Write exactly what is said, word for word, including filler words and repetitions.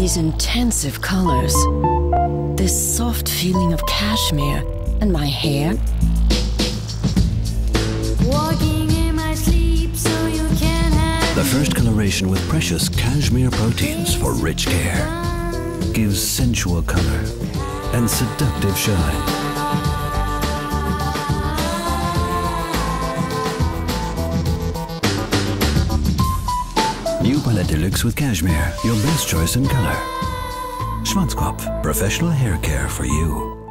These intensive colors, this soft feeling of cashmere, and my hair. Walking in my sleep so you can have The first coloration with precious cashmere proteins for rich care gives sensual color and seductive shine. New Palette Deluxe with cashmere, your best choice in color. Schwartkopf, professional hair care for you.